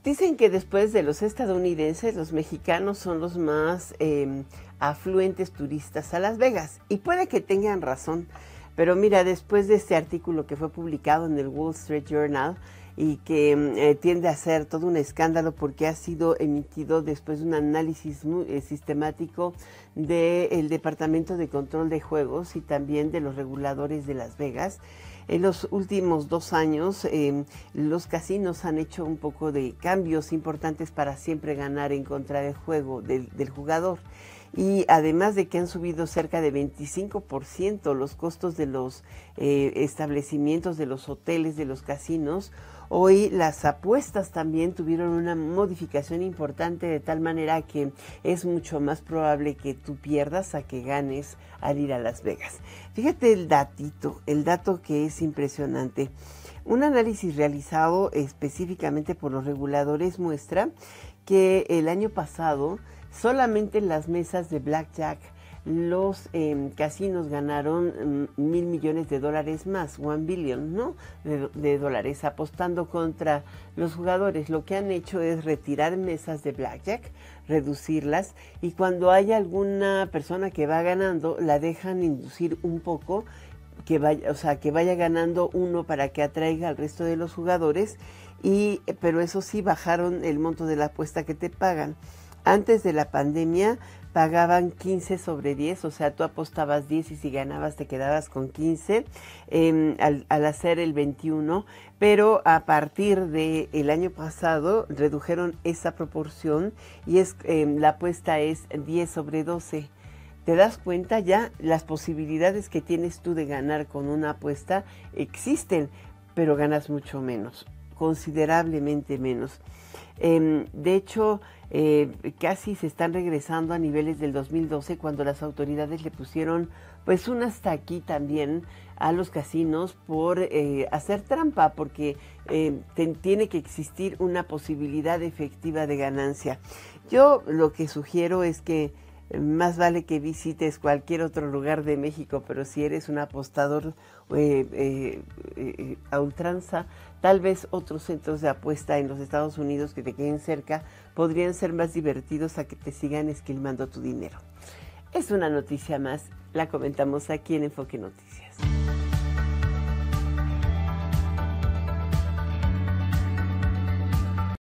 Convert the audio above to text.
Dicen que después de los estadounidenses, los mexicanos son los más afluentes turistas a Las Vegas. Y puede que tengan razón, pero mira, después de este artículo que fue publicado en el Wall Street Journal y que tiende a ser todo un escándalo porque ha sido emitido después de un análisis muy sistemático del Departamento de Control de Juegos y también de los reguladores de Las Vegas. En los últimos 2 años, los casinos han hecho un poco de cambios importantes para siempre ganar en contra del juego, del jugador. Y además de que han subido cerca de 25% los costos de los establecimientos, de los hoteles, de los casinos, hoy las apuestas también tuvieron una modificación importante de tal manera que es mucho más probable que tú pierdas a que ganes al ir a Las Vegas. Fíjate el dato que es impresionante. Un análisis realizado específicamente por los reguladores muestra que el año pasado solamente en las mesas de blackjack los casinos ganaron $1,000 millones más, 1 billion, ¿no? de dólares, apostando contra los jugadores. Lo que han hecho es retirar mesas de blackjack, reducirlas, y cuando hay alguna persona que va ganando, la dejan inducir un poco, que vaya ganando uno para que atraiga al resto de los jugadores, pero eso sí, bajaron el monto de la apuesta que te pagan. Antes de la pandemia pagaban 15 sobre 10, o sea, tú apostabas 10 y si ganabas te quedabas con 15 al hacer el 21, pero a partir del año pasado redujeron esa proporción y la apuesta es 10 sobre 12. ¿Te das cuenta? Ya las posibilidades que tienes tú de ganar con una apuesta existen, pero ganas mucho menos, considerablemente menos. De hecho, casi se están regresando a niveles del 2012 cuando las autoridades le pusieron pues un hasta aquí también a los casinos por hacer trampa, porque tiene que existir una posibilidad efectiva de ganancia. Yo lo que sugiero es que más vale que visites cualquier otro lugar de México, pero si eres un apostador a ultranza, tal vez otros centros de apuesta en los Estados Unidos que te queden cerca podrían ser más divertidos a que te sigan esquilmando tu dinero. Es una noticia más, la comentamos aquí en Enfoque Noticias.